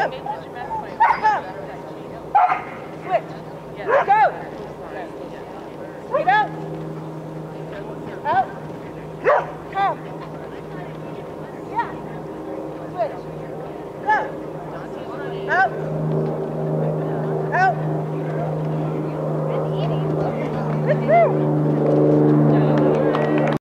Come. Come. Switch. Go. Get out. Out. Come. Yeah. Switch. Go. Out. Out. Woo-hoo.